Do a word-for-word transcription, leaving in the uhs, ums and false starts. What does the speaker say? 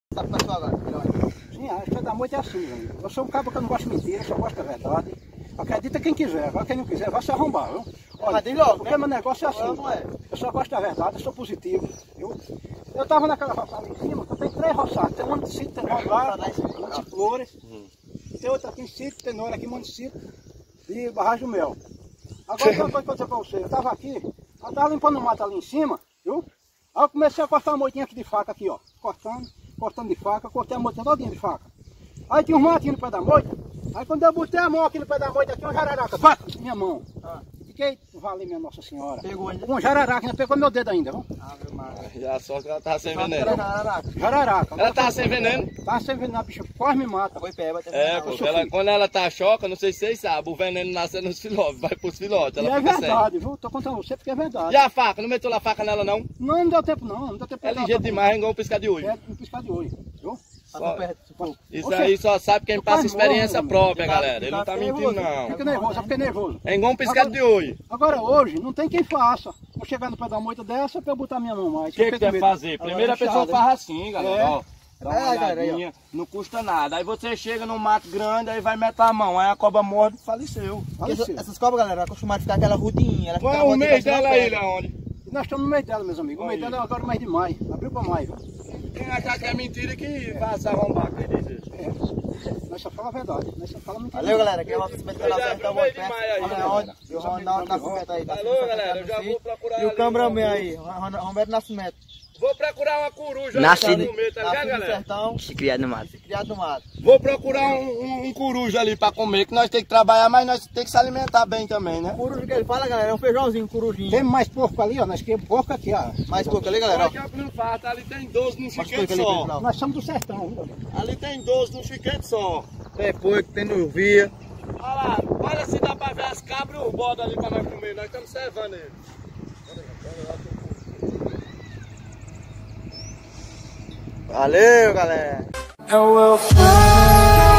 Tá com pessoal agora? Sim, a história da moita é assim, velho. Eu sou um cara que eu não gosto de mentira, eu só gosto da verdade. Acredita quem quiser, agora quem não quiser vai se arrombar, viu? Olha, Mas logo, porque né? meu negócio é assim, Não é. eu só gosto da verdade, eu sou positivo, viu? Eu tava naquela roçada ali em cima, que eu tenho três roçadas, tem um de sítio, tem um lá, um de flores, tem outro aqui em sítio, tem outro aqui em município e Barragem do Mel. Agora tem uma coisa que eu vou dizer pra você, eu tava aqui, eu tava limpando o mato ali em cima, viu? Aí eu comecei a cortar uma moitinha aqui de faca aqui, ó, cortando, cortando de faca, cortei a moitinha todinha de faca. Aí tinha um matinho no pé da moita, aí quando eu botei a mão aqui no pé da moita, aqui uma jararaca, pá, minha mão. Ah. Fiquei, vale minha Nossa Senhora. Pegou ainda? Um jararaca, ainda pegou meu dedo ainda, viu? Ah, meu mano. Já só que ela tava sem Só que veneno. era jararaca. Jararaca. Ela tava sem veneno? Tava sem veneno, a bicha quase me mata. Foi pé, vai ter É, pô, ela, quando ela tá choca, não sei se vocês sabem, o veneno nasce nos filhotes, vai pros filhotes, E ela é fica sem. verdade, viu? Tô contando você porque é verdade. E a faca? Não meteu a faca nela não? Não, não deu tempo não, não deu tempo. É pra- ligeiro demais, é igual um piscar de olho. É, um piscar de olho, viu? Passa perto, se for. Isso Você- aí só sabe quem tu passa quase experiência morre, própria, tá- galera. Ele não tá tá mentindo nervoso. não. Fica nervoso, eu fiquei nervoso. É igual um piscar de olho. Agora hoje, não tem quem faça. Vou chegar no pé da moita dessa pra eu botar minha mão mais. O que que deve fazer? Primeiro a pessoa faz assim, galera, É. ó. Dá uma É, galera, aí, ó. olhadinha, não custa nada. Aí você chega num mato grande, aí vai meter a mão, aí a cobra morde e faleceu. Porque essa- essas cobras, galera, acostumadas a ficar aquela rudinha. Ela Qual fica é o rodinha mês pra cima dela da aí, perna. Leone? Nós estamos no meio dela, meus amigos. O meio Aí. dela é agora o mês de maio. Abril pra maio. Quem achar que é mentira que vai se arrombar, acredita? É. Nós só fala a verdade. Nós só fala mentira. Valeu, galera. Quem vai se canal certo, dá um Aproveite pé. demais aí, Olha galera. onde? E o Ronaldo Nascimento aí. Alô, galera, eu já vou procurar E o ali, cameraman vamos. aí, Ron- Roberto Nascimento. Vou procurar uma coruja Nascido- pra comer, tá ligado, Nascido no galera? sertão, Se criado no mato. criado no mato. Vou procurar um, um, um coruja ali pra comer, que nós temos que trabalhar, mas nós temos que se alimentar bem também, né? Coruja que ele fala, galera, é um feijãozinho, corujinho. Tem mais porco ali, ó. Nós queremos porco aqui, ó. Mais pouco ali, galera. ó. Olha que não falta, ali tem doze num Mais chiquete pouco ali, só. pessoal. Nós somos do sertão, viu? Ali tem doze num chiquete só. Tem porco, tem nuvia. Olha lá, olha se dá pra ver as cabras e o bode ali pra nós comer, nós estamos servando ele. Valeu, galera. And we'll fly.